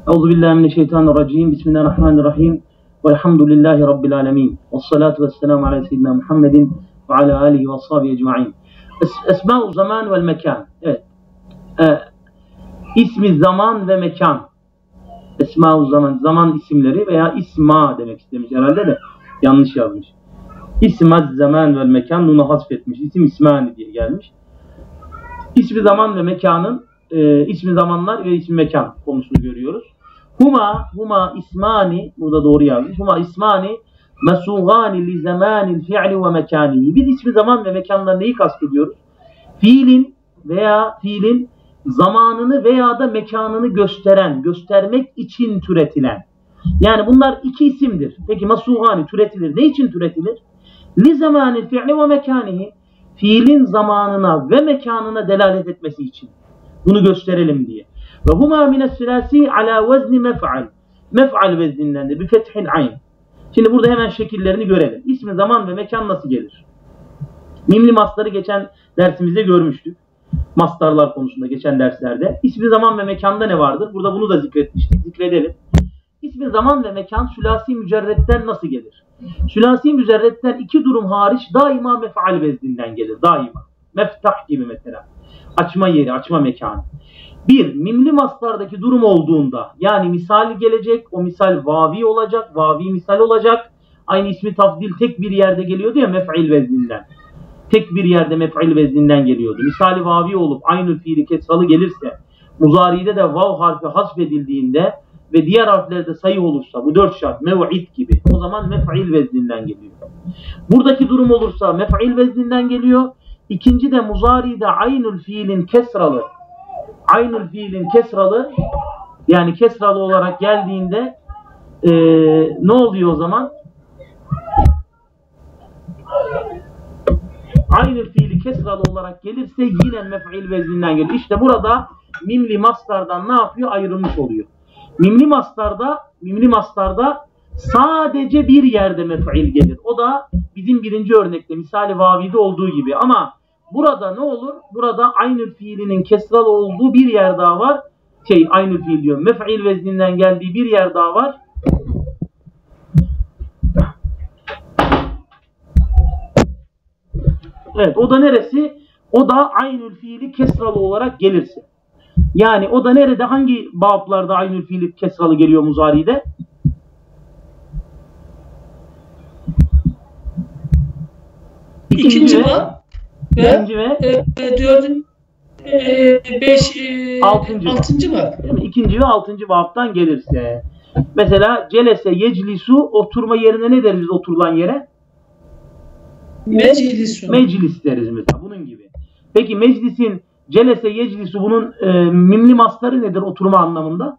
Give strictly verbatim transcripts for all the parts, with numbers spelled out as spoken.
Euzubillahimineşşeytanirracim. Bismillahirrahmanirrahim. Velhamdülillahi Rabbil alemin. Vessalatu vesselamu ala seyyidina Muhammedin ve ala alihi ve ashabihi ecma'in. Es Esma-u zaman vel mekan. Evet. Ee, ismi zaman ve mekan. Esma-u zaman. Zaman isimleri veya isma demek istemiş herhalde de yanlış yazmış. İsmaz zaman vel mekan. Bunu hasfetmiş. İsim ismani diye gelmiş. İsmi zaman ve mekanın e, ismi zamanlar ve ismi mekan konusunu görüyoruz. Huma, huma ismani, burada doğru yazmış. Huma ismani mesugani li zamanil fi'li ve mekanihi. Biz ismi zaman ve mekanla neyi kastediyoruz? Fiilin veya fiilin zamanını veya da mekanını gösteren, göstermek için türetilen. Yani bunlar iki isimdir. Peki mesugani türetilir. Ne için türetilir? Li zamanil fi'li ve mekanihi. Fiilin zamanına ve mekanına delalet etmesi için. Bunu gösterelim diye. Ve huma mine's-sülâsî alâ vezni mef'al. Mef'al veznindendir. Bir fethil ayn. Şimdi burada hemen şekillerini görelim. İsmi zaman ve mekan nasıl gelir? Mimli mastarı geçen dersimizde görmüştük. Mastarlar konusunda geçen derslerde. İsmi zaman ve mekanda ne vardır? Burada bunu da zikretmiştik. Zikredelim. İsmi zaman ve mekan sülâsî mücerretten nasıl gelir? Sülâsî mücerretten iki durum hariç daima mef'al vezninden gelir. Daima. Meftah gibi mesela. Açma yeri, açma mekanı. Bir, mimli maslardaki durum olduğunda, yani misal gelecek, o misal vavi olacak, vavi misal olacak. Aynı ismi tafdil tek bir yerde geliyordu ya mef'il vezninden. Tek bir yerde mef'il vezninden geliyordu. Misali vavi olup aynı fiili kesralı gelirse, muzari'de de vav harfi hasfedildiğinde ve diğer harflerde sayı olursa, bu dört şart, mev'id gibi, o zaman mef'il vezninden geliyor. Buradaki durum olursa mef'il vezninden geliyor. İkinci de muzari'de aynül fiilin kesralı, aynül fiilin kesralı, yani kesralı olarak geldiğinde ee, ne oluyor o zaman? Aynül fiili kesralı olarak gelirse yine mef'il vezninden geliyor. İşte burada mimli mastardan ne yapıyor? Ayrılmış oluyor. Mimli mastarda, mimli mastarda sadece bir yerde mef'il gelir. O da bizim birinci örnekte misali vavide olduğu gibi. Ama burada ne olur? Burada aynül fiilinin kesralı olduğu bir yer daha var. Şey, aynül fiil diyor. Mef'il vezninden geldiği bir yer daha var. Evet, o da neresi? O da aynül fiili kesralı olarak gelirse. Yani o da nerede? Hangi bablarda aynül fiili kesralı geliyor muzari'de? İkinci, İkinci bab. Birinci ve e, dördüncü, e, beş, e, altıncı, altıncı bab. İkinci ve altıncı babdan gelirse. Mesela celese yeclisu, oturma yerine ne deriz oturulan yere? Meclisu. Meclis deriz mesela, bunun gibi. Peki meclisin celese yeclisu, bunun e, mimli mastarı nedir oturma anlamında?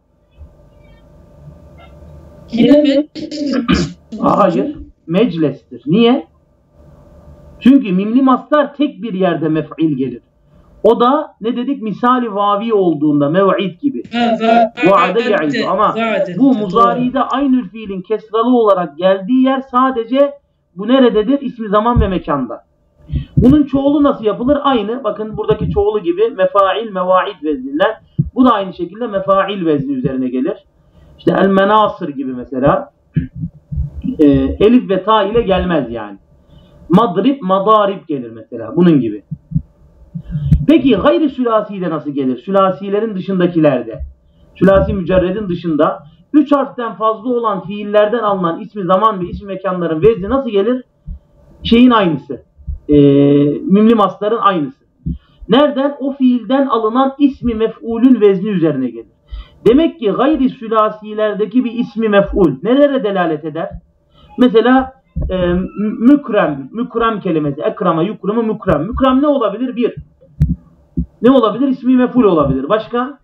Yine meclis. Hayır, meclistir. Niye? Çünkü mimli mastar tek bir yerde mef'il gelir. O da ne dedik? Misali vavi olduğunda mev'id gibi. Vaade ya'idu. Ama bu muzari'de aynül fiilin kesralı olarak geldiği yer sadece bu nerededir? İsmi zaman ve mekanda. Bunun çoğulu nasıl yapılır? Aynı. Bakın buradaki çoğulu gibi mefail, mevaid vezninden. Bu da aynı şekilde mefail vezni üzerine gelir. İşte el menasır gibi mesela. E, elif ve ta ile gelmez yani. Madrib, madarib gelir mesela. Bunun gibi. Peki gayri sülasi'de nasıl gelir? Sülasilerin dışındakilerde. Sülasi mücerredin dışında üç harften fazla olan fiillerden alınan ismi zaman ve ismi mekanların vezni nasıl gelir? Şeyin aynısı. E, mimli masların aynısı. Nereden? O fiilden alınan ismi mef'ulün vezni üzerine gelir. Demek ki gayri sülasilerdeki bir ismi mef'ul nelere delalet eder? Mesela e, mükrem, mükrem kelimesi. Ekrama, yukrama, mükrem. Mükrem ne olabilir? Bir. Ne olabilir? İsmi mef'ul olabilir. Başka?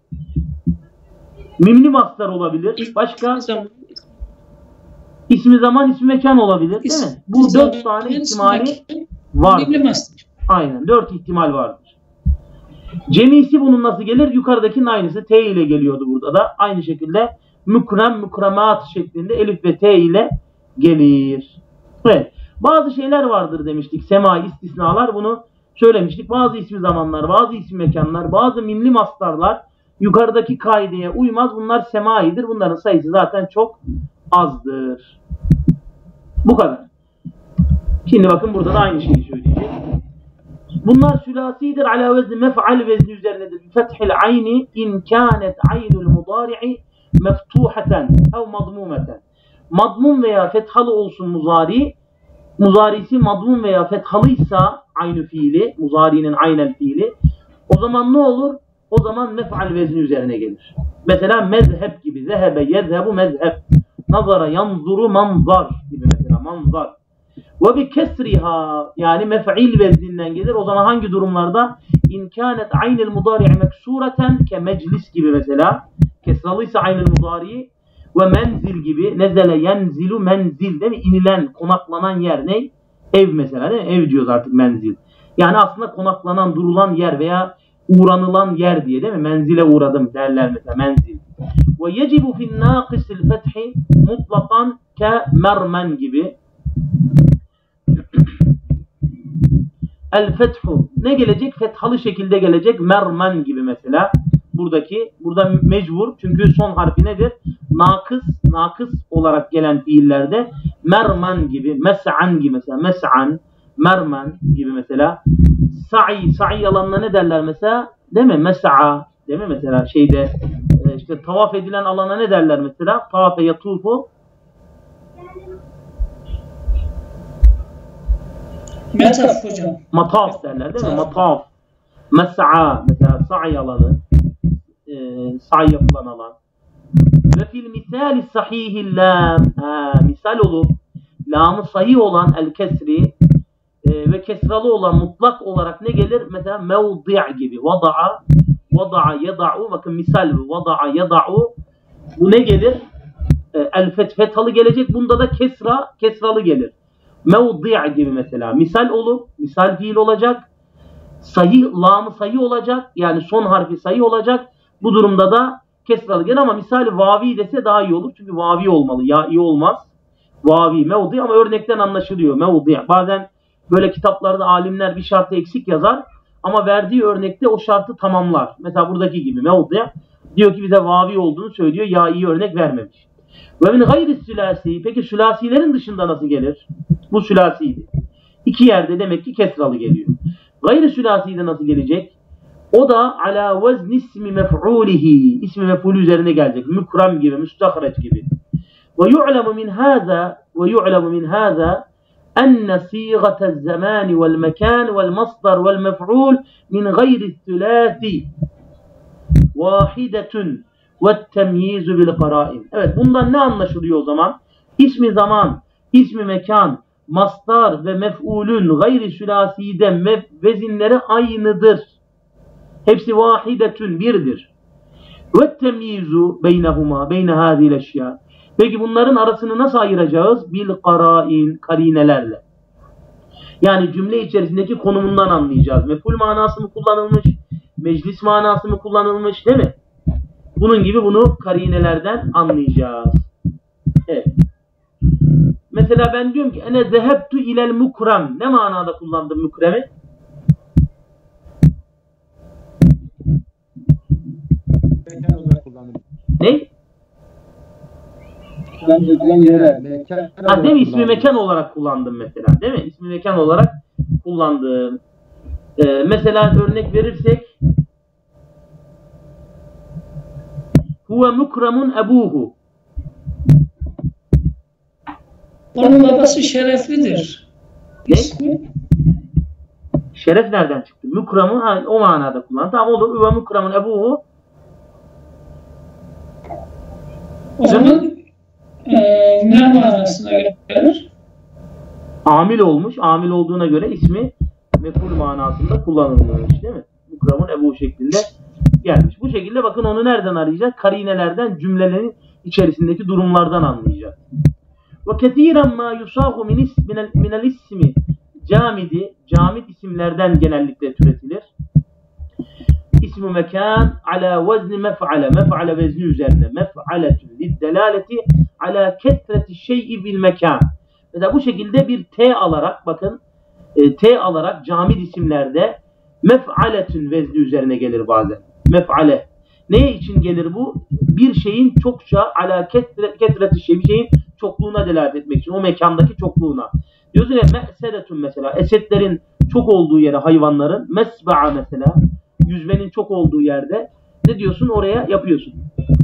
Mimli mastar olabilir. Başka? İsmi zaman, ismi mekan olabilir. Değil mi? Bu dört tane ihtimali var. Aynen. Dört ihtimal vardır. Cemisi bunun nasıl gelir? Yukarıdakinin aynısı. T ile geliyordu burada da. Aynı şekilde mükrem, mükremat şeklinde elif ve T ile gelir. Evet. Bazı şeyler vardır demiştik. Sema, istisnalar, bunu söylemiştik. Bazı ismi zamanlar, bazı ismi mekanlar, bazı mimli mastarlar yukarıdaki kaideye uymaz. Bunlar semaidir. Bunların sayısı zaten çok azdır. Bu kadar. Şimdi bakın burada da aynı şeyi söyleyecek. Bunlar sülasidir. Ala vezni mef'al vezni üzerinedir. Fethil ayni in kânet aynul mudari'i meftuhaten ev madmumeten. Madmum veya fethalı olsun muzari. Muzarisi madmum veya fethalıysa aynı fiili, muzarinin aynel fiili. O zaman ne olur? O zaman mef'al vezni üzerine gelir. Mesela mezheb gibi. Zehebe yezhebu mezheb. Nazara yanzuru manzar gibi mesela. Manzar. Ve bi kesriha yani mef'il vezninden gelir. O zaman hangi durumlarda? İn kânet aynel mudari'i meksureten ke meclis gibi mesela. Kesralıysa aynel mudari'i ve menzil gibi. Nezele yenzilu menzil değil mi? İnilen, konaklanan yer ne? Ev mesela değil mi? Ev diyoruz artık menzil. Yani aslında konaklanan, durulan yer veya uğranılan yer diye değil mi? Menzile uğradım derler mesela menzil. Ve yecibu fin nâkisil fethi mutlakan ke mermen gibi. El fethu ne gelecek? Fethalı şekilde gelecek. Mermen gibi mesela. Buradaki, burada mecbur. Çünkü son harfi nedir? Nakıs, nakıs olarak gelen fiillerde mermen gibi, mes'an gibi mesela. Mes'an, mermen gibi mesela. Sa'i, sa'i alanına ne derler mesela? Değil mi? Mes'a, değil mi mesela? Şeyde, işte tavaf edilen alana ne derler mesela? Tavafe yatufu. Mataf hocam. Mataf derler değil mi? Mataf. Mes'a mesela sa'i alanı. E, sa'i yapılan alan. Ve fil misali sahihil lam. Ha, misal olup lamı sahih olan el kesri e, ve kesralı olan mutlak olarak ne gelir? Mesela mevdi' gibi. Vada'a, vada'a yada'u. Bakın misal vada'a yada'u. Bu ne gelir? E, el fet fethalı gelecek. Bunda da kesra, kesralı gelir. Mevdi' gibi mesela. Misal olup, misal fiil olacak. Sahih, lamı sahih olacak. Yani son harfi sahih olacak. Bu durumda da kesralı gelir ama misal vavi dese daha iyi olur. Çünkü vavi olmalı. Ya iyi olmaz. Vavi, mevdi ama örnekten anlaşılıyor. Mevdi. Bazen böyle kitaplarda alimler bir şartı eksik yazar ama verdiği örnekte o şartı tamamlar. Mesela buradaki gibi mevdi. Diyor ki bize vavi olduğunu söylüyor. Ya iyi örnek vermemiş. Ve min gayri sülasi. Peki sülasilerin dışında nasıl gelir? Bu sülasiydi. İki yerde demek ki kesralı geliyor. Gayri sülaside nasıl gelecek? O da ala vezni ismi mef'ulihi. İsmi mef'ul üzerine gelecek. Mükram gibi, müstahreç gibi. Ve yu'lemu min hâzâ ve yu'lemu min hâzâ enne sîgâte'z zamâni vel mekân vel masdar vel mef'ul min gayri sülasi vâhidetun ve temyizu bil qarâin. Evet, bundan ne anlaşılıyor o zaman? İsmi zaman, ismi mekan, mastar ve mef'ulün gayri sülaside vezinleri aynıdır. Hepsi vahidetün birdir. Ve temyizu beynehuma beyne hâzîl eşyâ. Peki bunların arasını nasıl ayıracağız? Bil qarâin, karinelerle. Yani cümle içerisindeki konumundan anlayacağız. Mef'ul manası mı kullanılmış? Meclis manası mı kullanılmış? Değil mi? Bunun gibi bunu karinelerden anlayacağız. Evet. Mesela ben diyorum ki ene zehebtu ilel mukrem. Ne manada kullandım mukremi? Mekan olarak kullandım. Ne? Ha, değil mi? İsmi mekan olarak kullandım mesela. Değil mi? İsmi mekan olarak kullandım. Ee, mesela örnek verirsek huve mukremun ebuhu. Onun babası şereflidir. Ne? İsmi? Şeref nereden çıktı? Mukremun ha, o manada kullandı. Tamam olur. Huve mukremun ebuhu. O zaman e, ne manasına gelir? Amil olmuş. Amil olduğuna göre ismi mef'ul manasında kullanılmış değil mi? Mukremun ebuhu şeklinde gelmiş. Bu şekilde bakın onu nereden arayacağız? Karinelerden, cümlelerin içerisindeki durumlardan anlayacağız. Ve kesiren ma yusahu min el ismi camidi, camid isimlerden genellikle türetilir. İsmu mekan ala vezni mef'ale, mef'ale vezni üzerine, mef'aletun liddelaleti ala kesreti şey'i bil mekan. Mesela bu şekilde bir T alarak, bakın e, T alarak camid isimlerde mef'aletun vezni üzerine gelir bazen. Mef'ale. Ne için gelir bu? Bir şeyin çokça ala ketreti şey, bir şeyin çokluğuna delalet etmek için. O mekandaki çokluğuna. Diyorsun ya me'sedetun mesela. Esetlerin çok olduğu yere, hayvanların. Mesba'a mesela. Yüzmenin çok olduğu yerde. Ne diyorsun? Oraya yapıyorsun.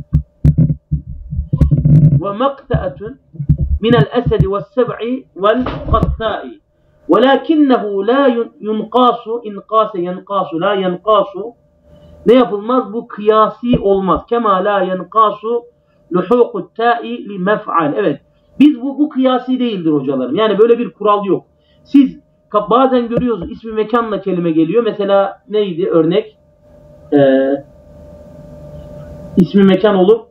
Ve maqta'atun minel esedi ve seb'i vel qatta'i. Velakinnehu la yunqasu inqase yenqasu la yenqasu. Ne yapılmaz? Bu kıyasi olmaz. Kema la yenqasu luhukut ta'i li mef'al. Evet. Biz bu bu kıyasi değildir hocalarım. Yani böyle bir kural yok. Siz bazen görüyorsunuz ismi mekanla kelime geliyor. Mesela neydi örnek? Ee, ismi mekan olup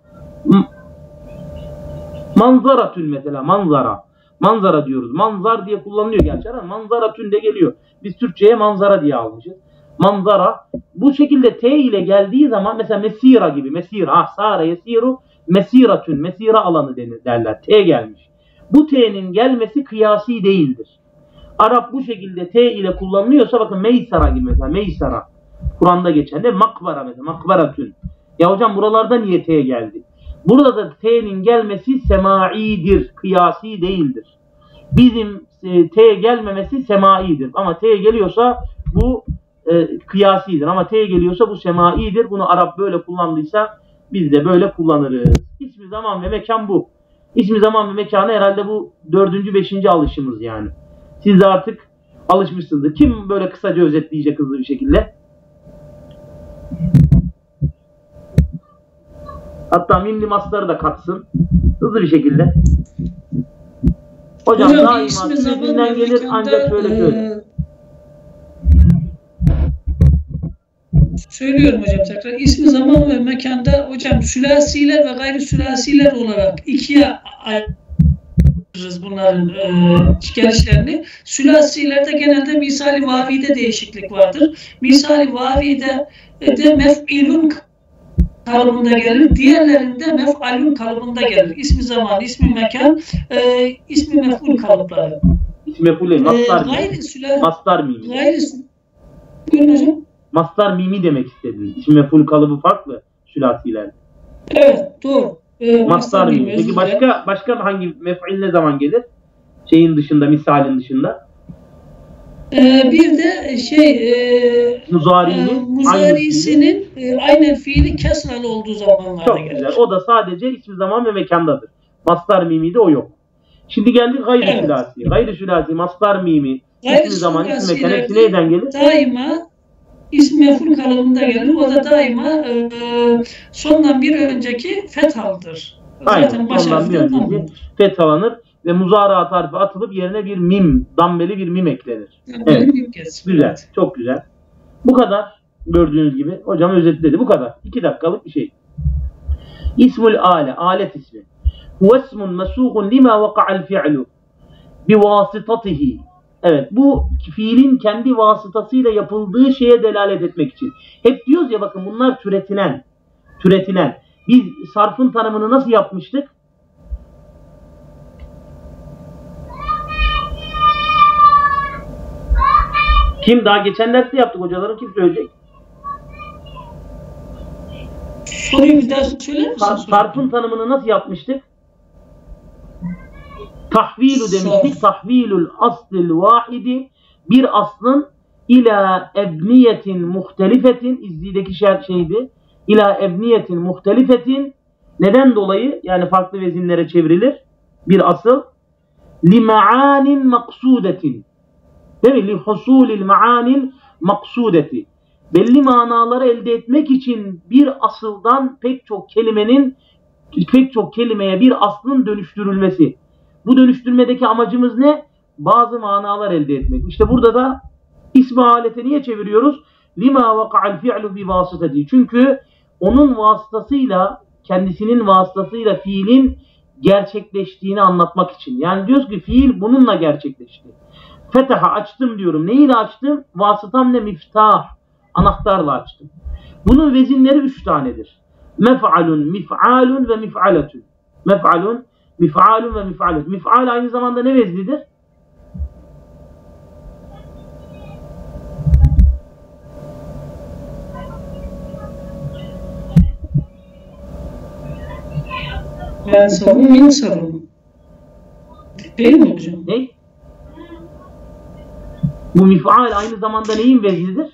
manzaratün mesela. Manzara. Manzara diyoruz. Manzar diye kullanılıyor gerçi ama manzaratün de geliyor. Biz Türkçe'ye manzara diye almışız. Manzara. Bu şekilde T ile geldiği zaman mesela mesira gibi. Mesira. Ha, sara yesiru mesiratün. Mesira alanı denir, derler. T gelmiş. Bu T'nin gelmesi kıyasi değildir. Arap bu şekilde T ile kullanılıyorsa bakın meysara gibi mesela. Meysara. Kur'an'da geçen de makbara mesela. Makbaratün. Ya hocam buralarda niye T geldi? Burada da T'nin gelmesi semaidir. Kıyasi değildir. Bizim e, T gelmemesi semaidir. Ama T geliyorsa bu e, kıyasidir. Ama T geliyorsa bu semaidir. Bunu Arap böyle kullandıysa biz de böyle kullanırız. İsmi zaman ve mekan bu. İsmi zaman ve mekanı herhalde bu dördüncü, beşinci alışımız yani. Siz de artık alışmışsınızdır. Kim böyle kısaca özetleyecek hızlı bir şekilde? Hatta mimli masları da katsın. Hızlı bir şekilde. Hocam, Hocam daima süresinden gelir ancak şöyle şöyle. E, söylüyorum hocam tekrar. İsmi zaman ve mekanda hocam sülasiler ve gayri sülasiler olarak ikiye ayırırız bunların e, gelişlerini. Sülasilerde genelde misali vavide değişiklik vardır. Misali vavide de mef'ilun kalıbında gelir. Diğerlerinde mef'alun kalıbında gelir. İsmi zaman, ismi mekan, e, ismi mef'ul kalıpları. İsmi mef'ul değil, mastar e, gayri mimi. Mastar mimi. Gayri Buyurun hocam. Mastar mimi demek istedim. İsmi mef'ul kalıbı farklı sülasiler. Evet, doğru. E, mastar, mastar mimi. Peki başka başka hangi mef'il ne zaman gelir? Şeyin dışında, misalin dışında. Ee, bir de şey e, Muzari'nin e, muzarisinin e, aynen fiili kesralı olduğu zamanlarda çok gelir. Güzel. O da sadece ismi zaman ve mekandadır. Mastar mimi de o yok. Şimdi geldik gayri evet. sülasi. Gayri sülasi, mastar mimi, ismi zaman, ismi mekan hepsi neyden gelir? Daima ismi mef'ul kalıbında gelir. O da daima e, sondan bir önceki fethalıdır. Aynen. Sondan bir önceki fethalanır. Ve muzara tarifi atılıp yerine bir mim, dammeli bir mim eklenir. Evet. Güzel, çok güzel. Bu kadar gördüğünüz gibi. Hocam özetledi. Bu kadar. İki dakikalık bir şey. İsmul ale, alet ismi. Huvesmun mesuğun lima vaka'al fi'lu bivasitatihi. Evet, bu fiilin kendi vasıtasıyla yapıldığı şeye delalet etmek için. Hep diyoruz ya bakın bunlar türetilen. Türetilen. Biz sarfın tanımını nasıl yapmıştık? Kim? Daha geçen derste yaptık hocalarım. Kim söyleyecek? Soruyu bir daha söyler misin? Sarfın tanımını nasıl yapmıştık? Tahvilu demiştik. Tahvilul aslil vahidi, bir aslın ila ebniyetin muhtelifetin, izdideki şart şeydi. İla ebniyetin muhtelifetin, neden dolayı? Yani farklı vezinlere çevrilir. Bir asıl li ma'anin maksudetin. Değil mi? Li husulil ma'anil maksudeti. Belli manaları elde etmek için bir asıldan pek çok kelimenin pek çok kelimeye bir aslın dönüştürülmesi. Bu dönüştürmedeki amacımız ne? Bazı manalar elde etmek. İşte burada da ismi alete niye çeviriyoruz? Lima vaka'al fi'lu bi vasıtati. Çünkü onun vasıtasıyla, kendisinin vasıtasıyla fiilin gerçekleştiğini anlatmak için. Yani diyoruz ki fiil bununla gerçekleşti. Fetaha açtım diyorum. Neyle açtım? Vasıtam ne? Miftah. Anahtarla açtım. Bunun vezinleri üç tanedir. Mef'alun, mif'alun ve mif'aletun. Mef'alun, mif'alun ve mif'aletun. Mif'al aynı zamanda ne veznidir? Mensabun minsabun. Değil mi hocam? Ne? Bu mif'al aynı zamanda neyin veznidir?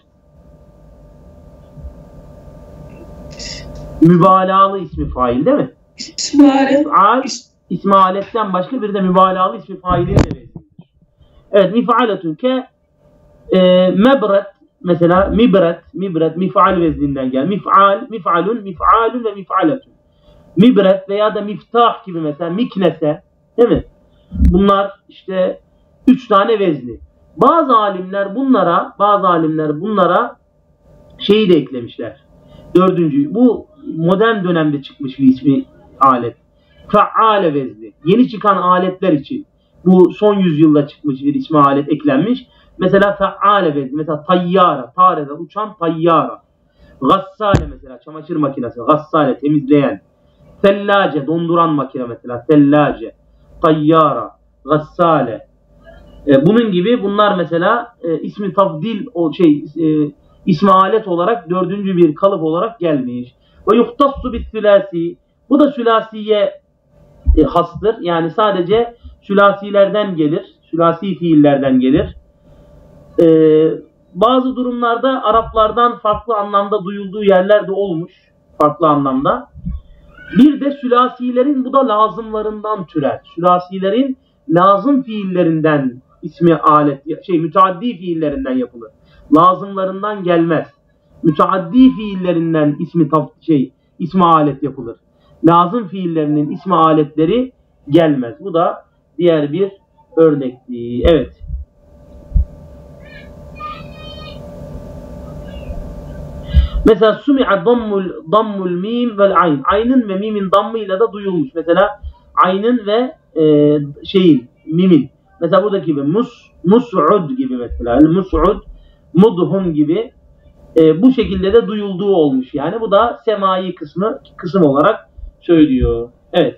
Mübalağalı ismi fail değil mi? İsmi alet. Mif'al, ismi aletten başka bir de mübalağalı ismi failin de veznidir. Evet, mif'aletun ke e, mebret mesela mibret, mibret mif'al vezninden gel. Mif'al, mif'alun, mif'alun ve mif'aletun. Mibret veya da miftah gibi mesela miknese değil mi? Bunlar işte üç tane vezni. Bazı alimler bunlara, bazı alimler bunlara şeyi de eklemişler. Dördüncü, bu modern dönemde çıkmış bir ismi alet. Faale vezni. Yeni çıkan aletler için bu son yüzyılda çıkmış bir ismi alet eklenmiş. Mesela faale vezni. Mesela tayyara, tarede uçan tayyara. Gassale mesela çamaşır makinesi. Gassale temizleyen. Tellace donduran makine mesela. Tellace. Tayyara. Gassale. E, bunun gibi bunlar mesela e, ismi tafdil o şey e, ismi alet olarak dördüncü bir kalıp olarak gelmiş. Ve yuhtassu bis sülasi. Bu da sülasiye e, hastır. Yani sadece sülasilerden gelir. Sülasi fiillerden gelir. E, bazı durumlarda Araplardan farklı anlamda duyulduğu yerler de olmuş. Farklı anlamda. Bir de sülasilerin bu da lazımlarından türer. Sülasilerin lazım fiillerinden ismi alet, şey müteaddi fiillerinden yapılır. Lazımlarından gelmez. Müteaddi fiillerinden ismi taf, şey ismi alet yapılır. Lazım fiillerinin ismi aletleri gelmez. Bu da diğer bir örnekti. Evet. Mesela sumi'a dammul dammul mim vel ayn. Aynın ve mimin dammıyla da duyulmuş. Mesela aynın ve e, şeyin mimin. Mesela buradaki gibi mus mus'ud gibi mesela. Mus'ud, mudhum gibi e, bu şekilde de duyulduğu olmuş. Yani bu da semai kısmı kısım olarak söylüyor. Evet.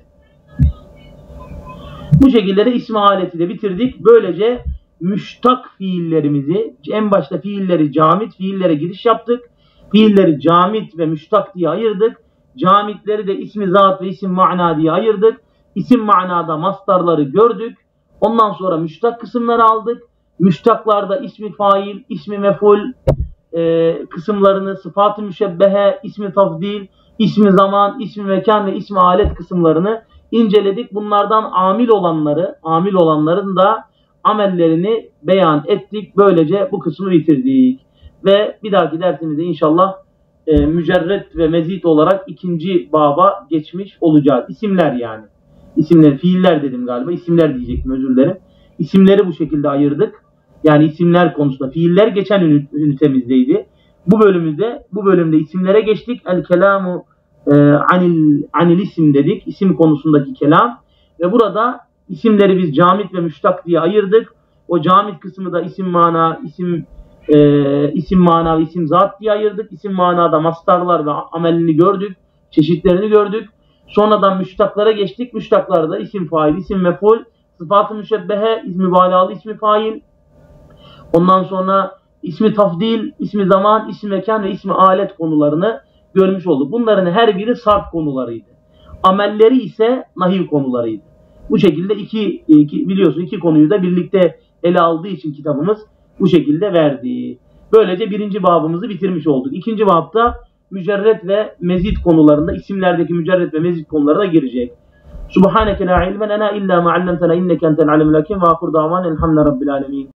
Bu şekilde de ismi aleti de bitirdik. Böylece müştak fiillerimizi en başta fiilleri camit fiillere giriş yaptık. Fiilleri camit ve müştak diye ayırdık. Camitleri de ismi zat ve isim mana diye ayırdık. İsim manada mastarları gördük. Ondan sonra müştak kısımları aldık. Müştaklarda ismi fail, ismi meful e, kısımlarını, sıfat-ı müşebbehe, ismi tafdil, ismi zaman, ismi mekan ve ismi alet kısımlarını inceledik. Bunlardan amil olanları, amil olanların da amellerini beyan ettik. Böylece bu kısmı bitirdik. Ve bir dahaki dersimizde inşallah e, mücerret ve mezit olarak ikinci baba geçmiş olacağız. İsimler yani. İsimler, fiiller dedim galiba. İsimler diyecektim, özür dilerim. İsimleri bu şekilde ayırdık. Yani isimler konusunda. Fiiller geçen ünitemizdeydi. Bu bölümde, bu bölümde isimlere geçtik. El kelamu e, anil, anil isim dedik. İsim konusundaki kelam. Ve burada isimleri biz camit ve müştak diye ayırdık. O camit kısmı da isim mana, isim e, isim mana ve isim zat diye ayırdık. İsim manada mastarlar ve amelini gördük. Çeşitlerini gördük. Sonradan müştaklara geçtik. Müştaklarda isim fail, isim meful, sıfat-ı müşebbehe, ismi mübalağalı, ismi fail. Ondan sonra ismi tafdil, ismi zaman, ismi mekan ve ismi alet konularını görmüş olduk. Bunların her biri sarf konularıydı. Amelleri ise nahiv konularıydı. Bu şekilde iki, iki biliyorsun iki konuyu da birlikte ele aldığı için kitabımız bu şekilde verdi. Böylece birinci babımızı bitirmiş olduk. İkinci babda mücerret ve mezit konularında isimlerdeki mücerret ve mezit konularına girecek. Subhaneke la ilmen lena illa ma allamtena inneke entel alimul hakim ve ahir davan elhamdülillahi rabbil alamin.